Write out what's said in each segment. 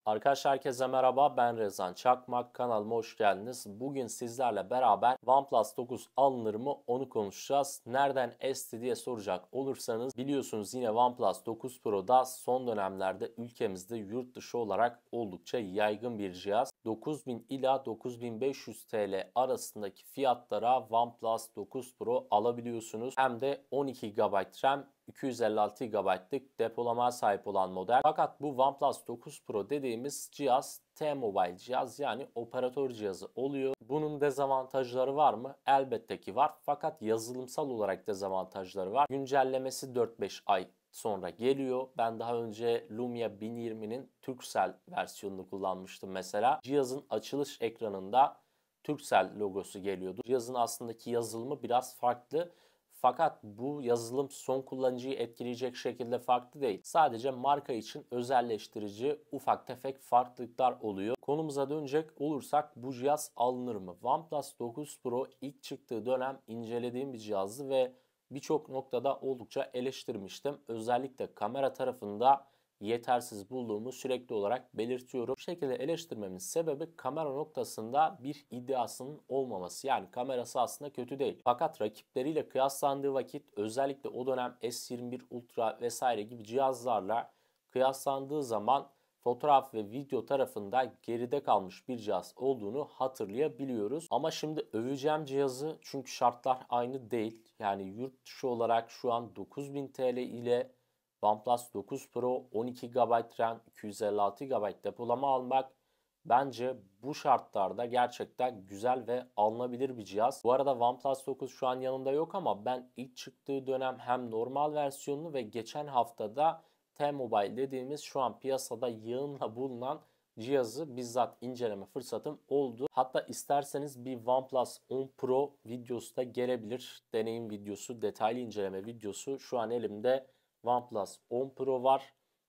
Arkadaşlar herkese merhaba, ben Rezan Çakmak, kanalıma hoş geldiniz. Bugün sizlerle beraber OnePlus 9 alınır mı onu konuşacağız. Nereden esti diye soracak olursanız biliyorsunuz yine OnePlus 9 Pro'da son dönemlerde ülkemizde yurt dışı olarak oldukça yaygın bir cihaz. 9000 ila 9500 TL arasındaki fiyatlara OnePlus 9 Pro alabiliyorsunuz. Hem de 12 GB RAM, 256 GB'lık depolamaya sahip olan model. Fakat bu OnePlus 9 Pro dediğimiz cihaz T-Mobile cihaz, yani operatör cihazı oluyor. Bunun dezavantajları var mı? Elbette ki var. Fakat yazılımsal olarak dezavantajları var. Güncellemesi 4-5 ay sonra geliyor. Ben daha önce Lumia 1020'nin Turkcell versiyonunu kullanmıştım mesela. Cihazın açılış ekranında Turkcell logosu geliyordu. Cihazın aslındaki yazılımı biraz farklı. Fakat bu yazılım son kullanıcıyı etkileyecek şekilde farklı değil. Sadece marka için özelleştirici ufak tefek farklılıklar oluyor. Konumuza dönecek olursak bu cihaz alınır mı? OnePlus 9 Pro ilk çıktığı dönem incelediğim bir cihazdı ve birçok noktada oldukça eleştirmiştim. Özellikle kamera tarafında yetersiz bulduğumu sürekli olarak belirtiyorum. Bu şekilde eleştirmemin sebebi kamera noktasında bir iddiasının olmaması. Yani kamerası aslında kötü değil. Fakat rakipleriyle kıyaslandığı vakit, özellikle o dönem S21 Ultra vesaire gibi cihazlarla kıyaslandığı zaman fotoğraf ve video tarafında geride kalmış bir cihaz olduğunu hatırlayabiliyoruz. Ama şimdi öveceğim cihazı, çünkü şartlar aynı değil. Yani yurt dışı olarak şu an 9000 TL ile OnePlus 9 Pro 12 GB RAM, 256 GB depolama almak bence bu şartlarda gerçekten güzel ve alınabilir bir cihaz. Bu arada OnePlus 9 şu an yanımda yok ama ben ilk çıktığı dönem hem normal versiyonunu ve geçen haftada T-Mobile dediğimiz şu an piyasada yığınla bulunan cihazı bizzat inceleme fırsatım oldu. Hatta isterseniz bir OnePlus 10 Pro videosu da gelebilir. Deneyim videosu, detaylı inceleme videosu. Şu an elimde OnePlus 10 Pro var.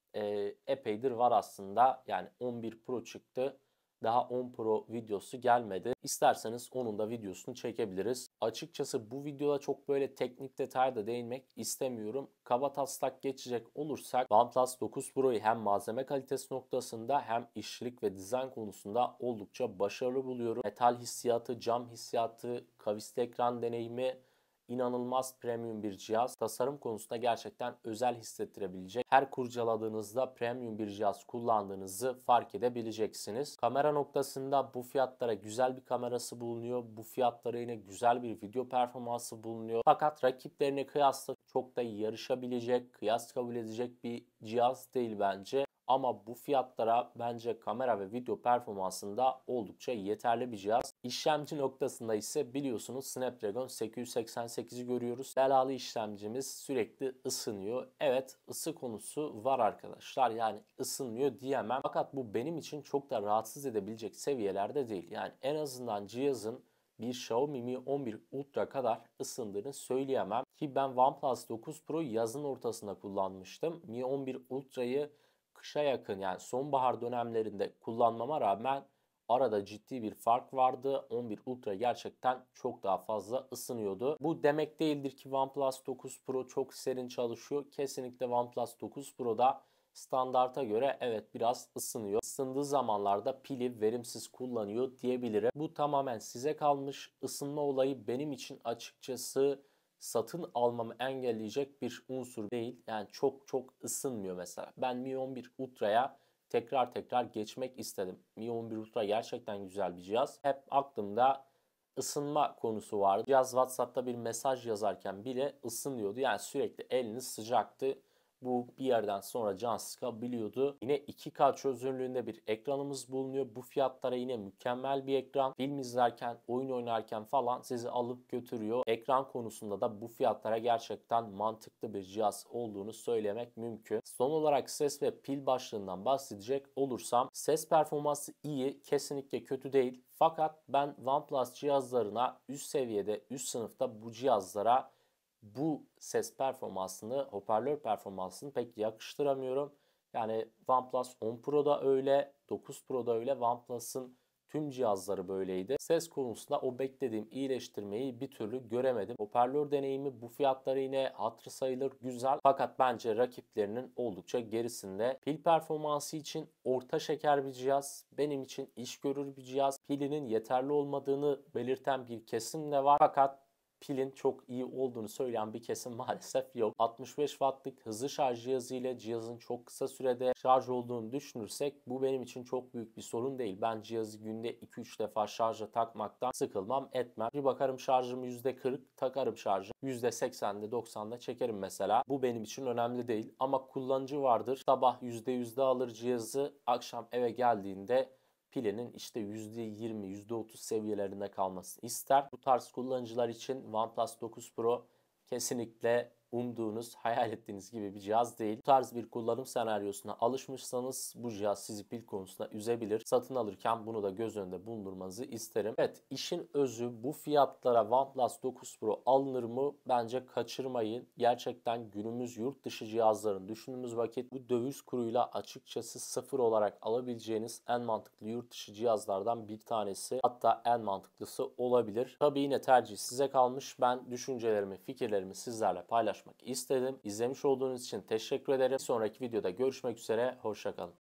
Epeydir var aslında. Yani 11 Pro çıktı. Daha 10 Pro videosu gelmedi. İsterseniz onun da videosunu çekebiliriz. Açıkçası bu videoda çok böyle teknik detaya da değinmek istemiyorum. Kabataslak geçecek olursak OnePlus 9 Pro'yu hem malzeme kalitesi noktasında hem işçilik ve dizayn konusunda oldukça başarılı buluyorum. Metal hissiyatı, cam hissiyatı, kavisli ekran deneyimi, İnanılmaz premium bir cihaz. Tasarım konusunda gerçekten özel hissettirebilecek. Her kurcaladığınızda premium bir cihaz kullandığınızı fark edebileceksiniz. Kamera noktasında bu fiyatlara güzel bir kamerası bulunuyor. Bu fiyatlara yine güzel bir video performansı bulunuyor. Fakat rakiplerine kıyasla çok da yarışabilecek, kıyas kabul edecek bir cihaz değil bence. Ama bu fiyatlara bence kamera ve video performansında oldukça yeterli bir cihaz. İşlemci noktasında ise biliyorsunuz Snapdragon 888'i görüyoruz. Belalı işlemcimiz sürekli ısınıyor. Evet, ısı konusu var arkadaşlar. Yani ısınmıyor diyemem. Fakat bu benim için çok da rahatsız edebilecek seviyelerde değil. Yani en azından cihazın bir Xiaomi Mi 11 Ultra kadar ısındığını söyleyemem. Ki ben OnePlus 9 Pro yazın ortasında kullanmıştım. Mi 11 Ultra'yı kışa yakın, yani sonbahar dönemlerinde kullanmama rağmen arada ciddi bir fark vardı. 11 Ultra gerçekten çok daha fazla ısınıyordu. Bu demek değildir ki OnePlus 9 Pro çok serin çalışıyor. Kesinlikle OnePlus 9 Pro'da standarta göre evet biraz ısınıyor. Isındığı zamanlarda pili verimsiz kullanıyor diyebilirim. Bu tamamen size kalmış. Isınma olayı benim için açıkçası satın almamı engelleyecek bir unsur değil. Yani çok çok ısınmıyor mesela. Ben Mi 11 Ultra'ya tekrar tekrar geçmek istedim. Mi 11 Ultra gerçekten güzel bir cihaz. Hep aklımda ısınma konusu vardı. Cihaz WhatsApp'ta bir mesaj yazarken bile ısınıyordu. Yani sürekli eliniz sıcaktı. Bu bir yerden sonra can sıkabiliyordu. Yine 2K çözünürlüğünde bir ekranımız bulunuyor. Bu fiyatlara yine mükemmel bir ekran. Film izlerken, oyun oynarken falan sizi alıp götürüyor. Ekran konusunda da bu fiyatlara gerçekten mantıklı bir cihaz olduğunu söylemek mümkün. Son olarak ses ve pil başlığından bahsedecek olursam, ses performansı iyi, kesinlikle kötü değil. Fakat ben OnePlus cihazlarına üst seviyede, üst sınıfta bu cihazlara bu ses performansını, hoparlör performansını pek yakıştıramıyorum. Yani OnePlus 10 Pro'da öyle, 9 Pro'da öyle. OnePlus'ın Tüm cihazları böyleydi. Ses konusunda o beklediğim iyileştirmeyi bir türlü göremedim. Hoparlör deneyimi bu fiyatları yine hatırı sayılır güzel. Fakat bence rakiplerinin oldukça gerisinde. Pil performansı için orta şeker bir cihaz. Benim için iş görür bir cihaz. Pilinin yeterli olmadığını belirten bir kesim de var. Fakat pilin çok iyi olduğunu söyleyen bir kesim maalesef yok. 65 wattlık hızlı şarj cihazı ile cihazın çok kısa sürede şarj olduğunu düşünürsek bu benim için çok büyük bir sorun değil. Ben cihazı günde 2-3 defa şarja takmaktan sıkılmam etmem. Bir bakarım şarjım %40, takarım şarjı. %80'de 90'da çekerim mesela. Bu benim için önemli değil. Ama kullanıcı vardır. Sabah %100'de alır cihazı, akşam eve geldiğinde pilinin işte %20, %30 seviyelerinde kalmasını ister. Bu tarz kullanıcılar için OnePlus 9 Pro kesinlikle umduğunuz, hayal ettiğiniz gibi bir cihaz değil. Bu tarz bir kullanım senaryosuna alışmışsanız bu cihaz sizi pil konusunda üzebilir. Satın alırken bunu da göz önünde bulundurmanızı isterim. Evet, işin özü bu fiyatlara OnePlus 9 Pro alınır mı? Bence kaçırmayın. Gerçekten günümüz yurt dışı cihazlarını düşündüğümüz vakit bu döviz kuruyla açıkçası sıfır olarak alabileceğiniz en mantıklı yurt dışı cihazlardan bir tanesi. Hatta en mantıklısı olabilir. Tabii yine tercih size kalmış. Ben düşüncelerimi, fikirlerimi sizlerle paylaşmak istedim. İzlemiş olduğunuz için teşekkür ederim. Bir sonraki videoda görüşmek üzere. Hoşça kalın.